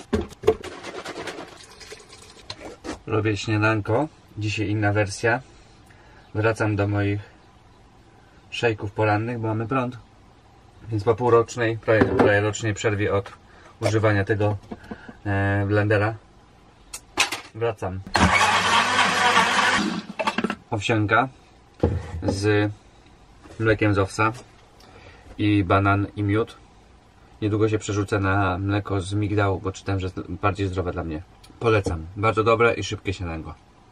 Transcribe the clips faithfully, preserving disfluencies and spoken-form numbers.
Robię śniadanko. Dzisiaj inna wersja. Wracam do moich szejków porannych, bo mamy prąd. Więc po półrocznej, prawie, prawie rocznej przerwie od używania tego e, blendera wracam. Owsianka z mlekiem z owsa i banan i miód. Niedługo się przerzucę na mleko z migdału, bo czytałem, że jest bardziej zdrowe dla mnie. Polecam. Bardzo dobre i szybkie śniadanko.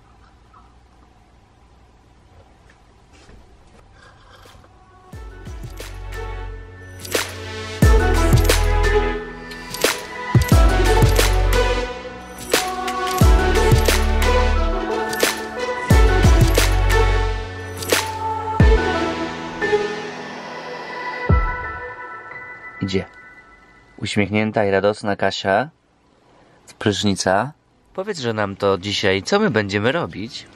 Idzie. Uśmiechnięta i radosna Kasia z prysznica. Powiedz, że nam to dzisiaj, co my będziemy robić?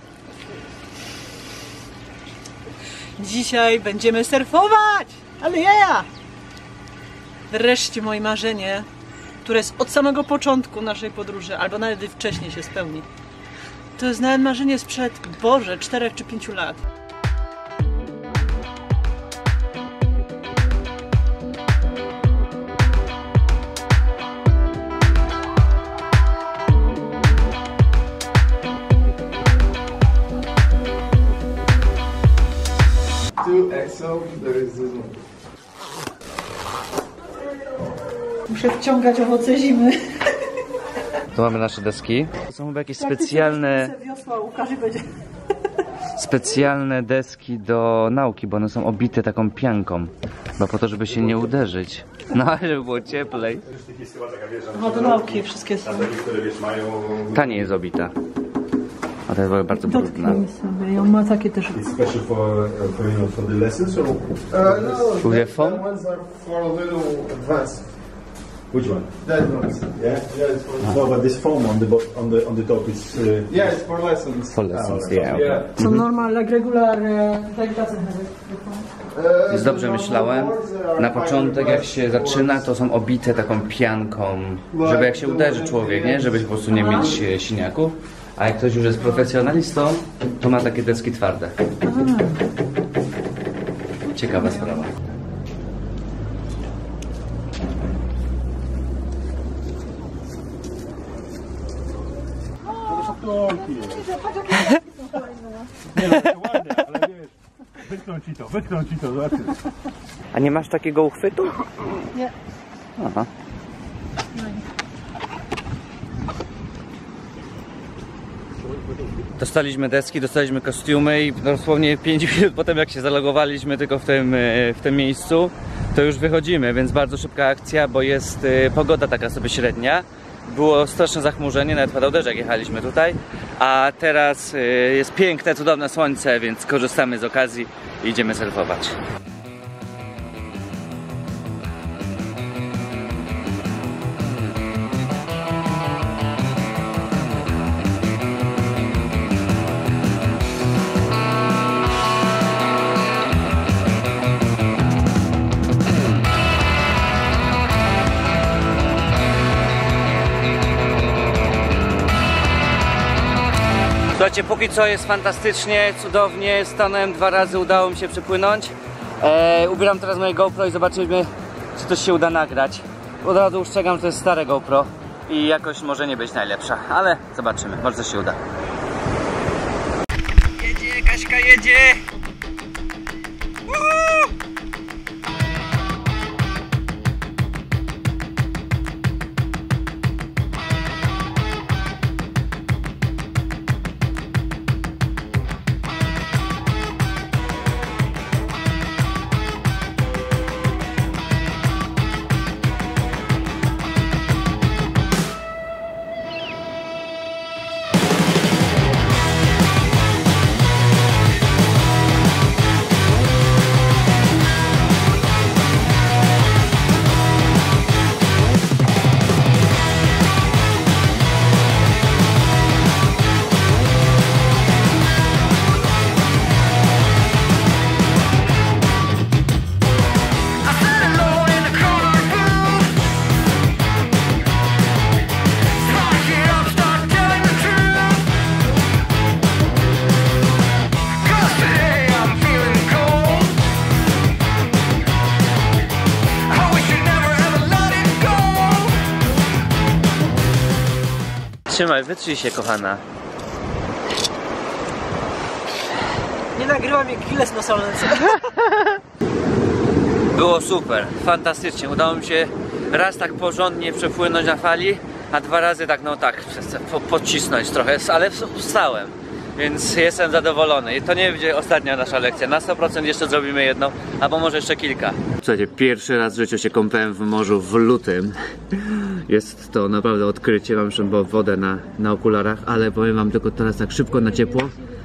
Dzisiaj będziemy surfować! Ale ja! Wreszcie moje marzenie, które jest od samego początku naszej podróży, albo nawet wcześniej się spełni. To jest nawet marzenie sprzed, Boże, czterech czy pięciu lat. Muszę wciągać owoce zimy. Tu mamy nasze deski. To są chyba jakieś specjalne... Wiosła, Łukasz będzie. Specjalne deski do nauki, bo one są obite taką pianką. Chyba po to, żeby się nie uderzyć. No, ale żeby było cieplej. No do nauki wszystkie są. Ta nie jest obita. A to jest bardzo brudna. Sobie. I on ma takie też. It's special for, for, you know, for the lessons, or? Uh, no, the foam? ones are for a little advanced. Which one? That one. Yeah, yeah, it's for. No, but this foam on the on the on the top is. Uh, yeah, it's for lessons. For lessons, oh, yeah. yeah. So normal, like regular, uh, like doesn't have it. Jest dobrze myślałem. Na początek jak się zaczyna, to są obite taką pianką, żeby jak się uderzy człowiek, nie? Żeby po prostu nie mieć siniaków. A jak ktoś już jest profesjonalistą, to ma takie deski twarde. Ciekawa sprawa. Nie no, to ładne, ale wiesz, wytkną ci to, wytkną ci to, zobaczysz. A nie masz takiego uchwytu? Nie. Aha. Dostaliśmy deski, dostaliśmy kostiumy i dosłownie pięć minut potem jak się zalogowaliśmy tylko w tym, w tym miejscu, to już wychodzimy, więc bardzo szybka akcja, bo jest pogoda taka sobie średnia. Było straszne zachmurzenie, nawet padał deszcz jak jechaliśmy tutaj, a teraz jest piękne, cudowne słońce, więc korzystamy z okazji i idziemy surfować. Słuchajcie, póki co jest fantastycznie, cudownie, stanąłem dwa razy, udało mi się przepłynąć. Eee, ubieram teraz moje GoPro i zobaczymy, czy coś się uda nagrać. Od razu ustrzegam, że to jest stare GoPro i jakość może nie być najlepsza, ale zobaczymy, może coś się uda. Jedzie, Kaśka jedzie! Uhu! Trzymaj, wytrzyj się, kochana. Nie nagrywam jak Giles na salonce. Było super, fantastycznie. Udało mi się raz tak porządnie przepłynąć na fali, a dwa razy tak, no tak, po, pocisnąć trochę, ale wstałem. Więc jestem zadowolony. I to nie będzie ostatnia nasza lekcja. Na sto procent jeszcze zrobimy jedną, albo może jeszcze kilka. Słuchajcie, pierwszy raz w życiu się kąpałem w morzu w lutym. Jest to naprawdę odkrycie. Mam jeszcze wodę na, na okularach, ale powiem wam tylko teraz tak szybko na ciepło.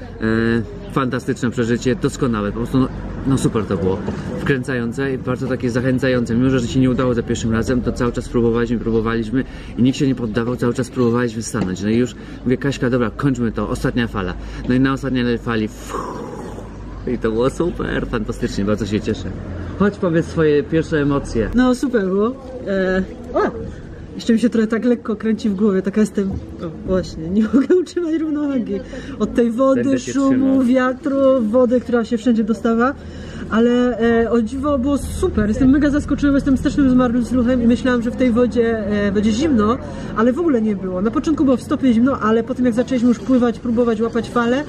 E, fantastyczne przeżycie, doskonałe. Po prostu no, no super to było. Wkręcające i bardzo takie zachęcające. Mimo że się nie udało za pierwszym razem, to cały czas próbowaliśmy, próbowaliśmy i nikt się nie poddawał, cały czas próbowaliśmy stanąć. No i już mówię, Kaśka, dobra, kończmy to, ostatnia fala. No i na ostatniej fali fuh, i to było super, fantastycznie, bardzo się cieszę. Chodź, powiedz swoje pierwsze emocje. No super było. Eee, o! Jeszcze mi się trochę tak lekko kręci w głowie, taka jestem, o właśnie, nie mogę utrzymać równowagi. Od tej wody, szumu, trzymał. wiatru, wody, która się wszędzie dostawa. Ale e, o dziwo było super, jestem mega zaskoczona, jestem strasznym zmarłym słuchem i myślałam, że w tej wodzie e, będzie zimno, ale w ogóle nie było. Na początku było w stopie zimno, ale potem jak zaczęliśmy już pływać, próbować łapać fale,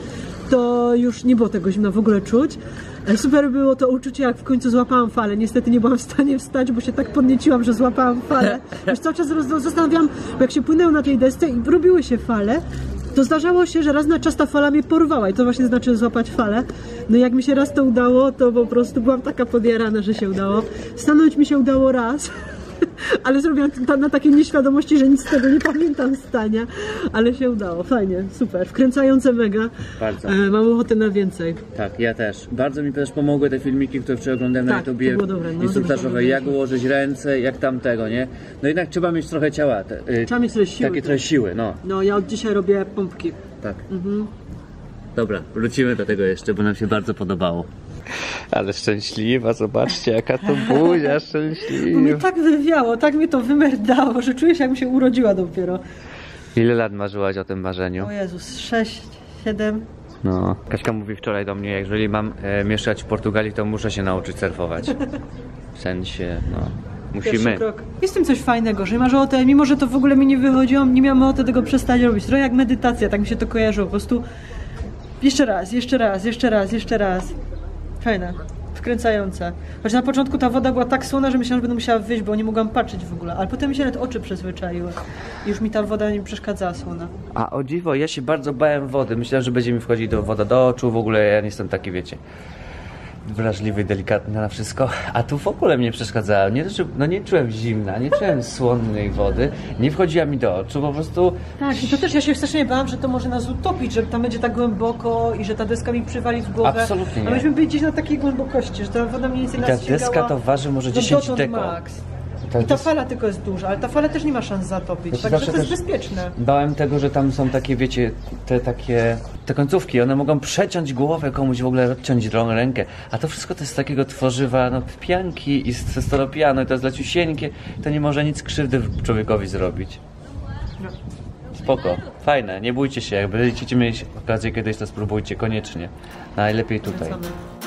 to już nie było tego zimna w ogóle czuć. E, super było to uczucie, jak w końcu złapałam falę. Niestety nie byłam w stanie wstać, bo się tak podnieciłam, że złapałam falę. Już cały czas zastanawiam, bo jak się płynęło na tej desce i robiły się fale, to zdarzało się, że raz na czas ta fala mnie porwała i to właśnie znaczy złapać falę. No jak mi się raz to udało, to po prostu byłam taka podjarana, że się udało. Stanąć mi się udało raz, ale zrobiłam to na takiej nieświadomości, że nic z tego nie pamiętam stania, ale się udało. Fajnie, super, wkręcające mega. Bardzo. E, mam ochotę na więcej. Tak, ja też. Bardzo mi też pomogły te filmiki, które wczoraj oglądałem tak, na YouTubie, to było dobre, no, instruktażowe, jak ułożyć ręce, jak tamtego, nie? No jednak trzeba mieć trochę ciała. Te, y, trzeba mieć trochę siły. Takie trochę siły, no. No, ja od dzisiaj robię pompki. Tak. Mhm. Dobra, wrócimy do tego jeszcze, bo nam się bardzo podobało. Ale szczęśliwa, zobaczcie jaka to buzia szczęśliwa. Bo mnie tak wywiało, tak mnie to wymerdało, że czuję się jakbym się urodziła dopiero. Ile lat marzyłaś o tym marzeniu? O Jezus, sześć, siedem. No, Kaśka mówi wczoraj do mnie, jeżeli mam e, mieszkać w Portugalii, to muszę się nauczyć surfować. W sensie, no, musimy. Jest w tym coś fajnego, że masz ochotę, mimo że to w ogóle mi nie wychodziło, nie miałam ochoty tego przestać robić. Trochę jak medytacja, tak mi się to kojarzyło, po prostu jeszcze raz, jeszcze raz, jeszcze raz, jeszcze raz. Fajne, wkręcające. Choć na początku ta woda była tak słona, że myślałam, że będę musiała wyjść, bo nie mogłam patrzeć w ogóle. Ale potem mi się nawet oczy przyzwyczaiły. I już mi ta woda nie przeszkadzała słona. A o dziwo, ja się bardzo bałem wody. Myślałem, że będzie mi wchodzić do woda do oczu. W ogóle ja nie jestem taki, wiecie, wrażliwy, delikatny na wszystko. A tu w ogóle mnie przeszkadzała. Nie, no nie czułem zimna, nie czułem słonnej wody. Nie wchodziła mi do oczu, po prostu... Tak, i to też ja się strasznie bałam, że to może nas utopić, że tam będzie tak głęboko i że ta deska mi przywali w głowę. Absolutnie nie. A myśmy byli gdzieś na takiej głębokości, że ta woda mniej więcej I nas ta sięgała deska to waży może dziesięć deko. Max. Ta I ta des... fala tylko jest duża, ale ta fala też nie ma szans zatopić, Ja także to jest też bezpieczne. Bałem tego, że tam są takie, wiecie, te takie, te końcówki, one mogą przeciąć głowę komuś, w ogóle odciąć rękę, a to wszystko to jest z takiego tworzywa, no, pianki i z stalopianu, i to jest leciusieńkie, to nie może nic krzywdy człowiekowi zrobić. No. Spoko, fajne, nie bójcie się, jak będziecie mieć okazję kiedyś, to spróbujcie, koniecznie. Najlepiej tutaj. Wracamy.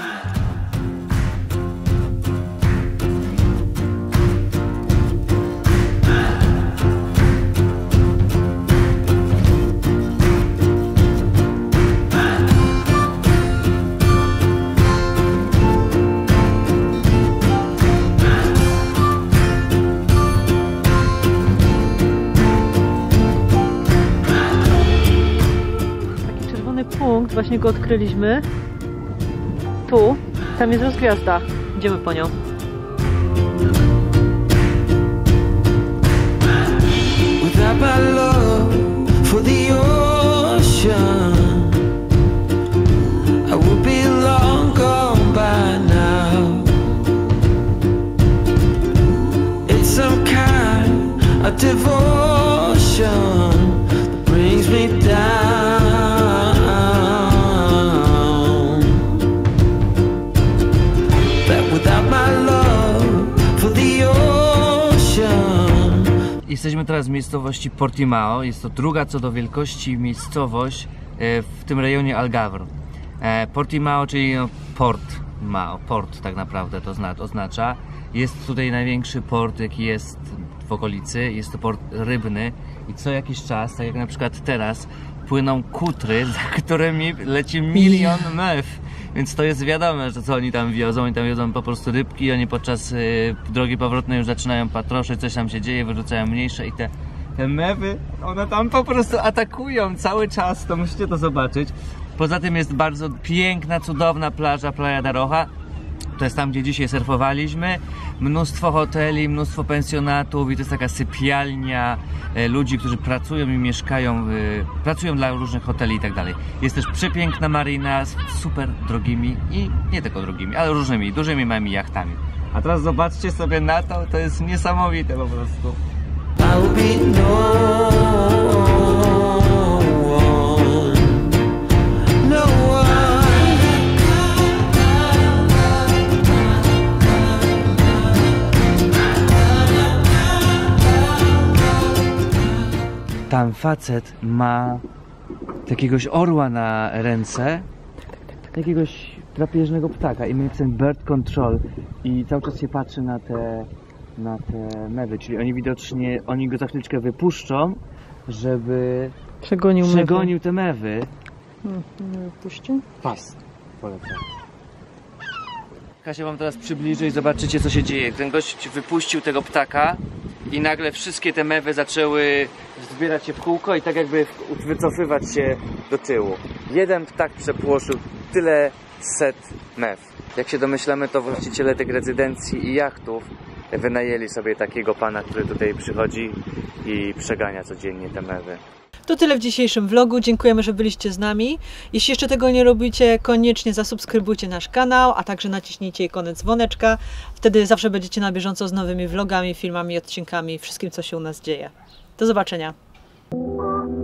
Punkt, właśnie go odkryliśmy. Tu, tam jest rozgwiazda. Idziemy po nią. Without my love for the ocean, I would be long gone by now. It's some kind of devotion that brings me down. Jesteśmy teraz w miejscowości Portimao. Jest to druga co do wielkości miejscowość w tym rejonie Algarve. Portimao, czyli no, port, ma, port tak naprawdę to zna, oznacza. Jest tutaj największy port, jaki jest w okolicy, jest to port rybny i co jakiś czas, tak jak na przykład teraz, płyną kutry, za którymi leci milion mew. Więc to jest wiadome, że co oni tam wiozą, oni tam wiozą po prostu rybki, oni podczas y, drogi powrotnej już zaczynają patroszyć, coś tam się dzieje, wyrzucają mniejsze i te, te mewy, one tam po prostu atakują cały czas, to musicie to zobaczyć. Poza tym jest bardzo piękna, cudowna plaża Playa da Roja. To jest tam, gdzie dzisiaj surfowaliśmy. Mnóstwo hoteli, mnóstwo pensjonatów i to jest taka sypialnia e, ludzi, którzy pracują i mieszkają, e, pracują dla różnych hoteli i tak dalej. Jest też przepiękna marina z super drogimi i nie tylko drogimi, ale różnymi, dużymi, małymi jachtami. A teraz zobaczcie sobie na to, to jest niesamowite po prostu. I'll be no one, no one. Tam facet ma jakiegoś orła na ręce, jakiegoś drapieżnego ptaka i my chcemy bird control i cały czas się patrzy na te, na te mewy, czyli oni widocznie, oni go za chwileczkę wypuszczą, żeby Przegonił, przegonił te mewy. Hmm, nie wypuścił? Pas, polecam. Kasia wam teraz przybliży i zobaczycie, co się dzieje. Ten gość wypuścił tego ptaka i nagle wszystkie te mewy zaczęły zbierać się w kółko i tak jakby wycofywać się do tyłu. Jeden ptak przepłoszył tyle set mew. Jak się domyślamy, to właściciele tych rezydencji i jachtów wynajęli sobie takiego pana, który tutaj przychodzi i przegania codziennie te mewy. To tyle w dzisiejszym vlogu. Dziękujemy, że byliście z nami. Jeśli jeszcze tego nie robicie, koniecznie zasubskrybujcie nasz kanał, a także naciśnijcie ikonę dzwoneczka. Wtedy zawsze będziecie na bieżąco z nowymi vlogami, filmami, odcinkami, wszystkim, co się u nas dzieje. Do zobaczenia.